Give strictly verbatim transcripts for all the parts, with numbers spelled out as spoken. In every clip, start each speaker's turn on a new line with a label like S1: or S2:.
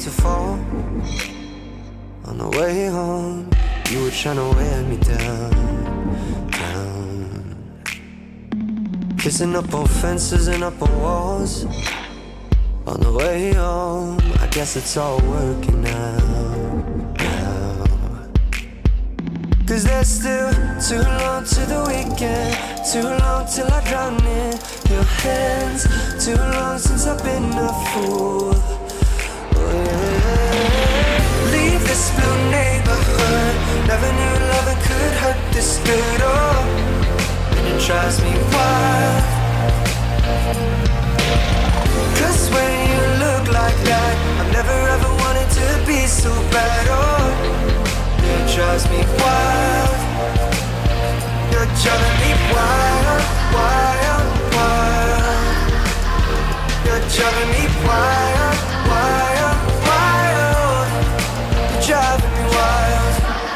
S1: to fall. On the way home, you were trying to wear me down, down. Kissing up on fences and up on walls. On the way home, I guess it's all working out, now. Cause there's still too long to the weekend, too long till I drown in your hands, too long since I've been a fool. Oh yeah. Leave this blue neighborhood, never knew loving could hurt this good. Oh, and it drives me wild. Cause when you look like that, I've never ever wanted to be so bad. Oh, it drives me wild. You're driving me wild, wild, wild. You're driving me wild, wild, wild. You're driving me wild.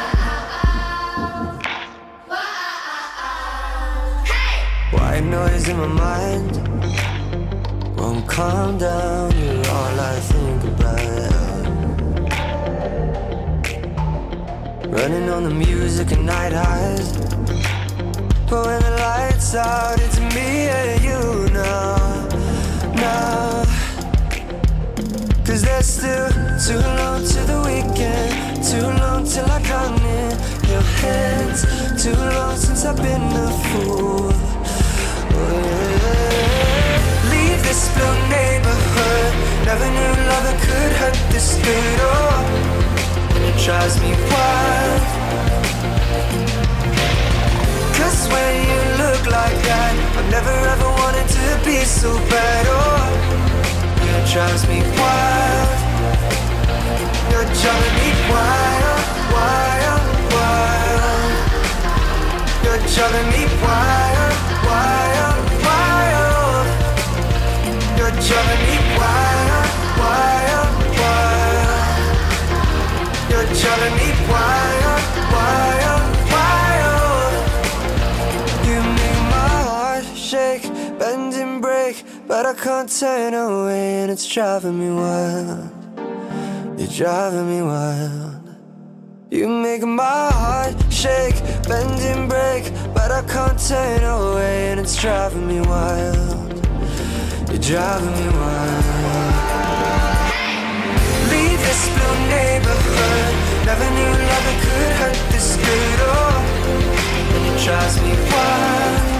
S1: White noise in my mind won't calm down, you're all I think about. Running on the music and night highs, but when the lights out, it's me and you now, now. Cause there's still too long to the weekend, too long till I drown in your hands, too long since I've been a fool. Oh, yeah. Leave this blue neighborhood, never knew loving could hurt this good. Oh, and it drives me wild. Cause when you look like that, I've never ever wanted to be so bad. Oh, it drives me wild. You're driving me wild, wild, wild. You're driving me wild, wild, wild. You're driving me wild, wild, wild. You're driving me wild, wild, wild. You make my heart shake, bend and break, but I can't turn away, and it's driving me wild. You're driving me wild. You make my heart shake, bend and break, but I can't turn away, and it's driving me wild. You're driving me wild. Leave this blue neighborhood, never knew loving could hurt this good. Oh, and it drives me wild.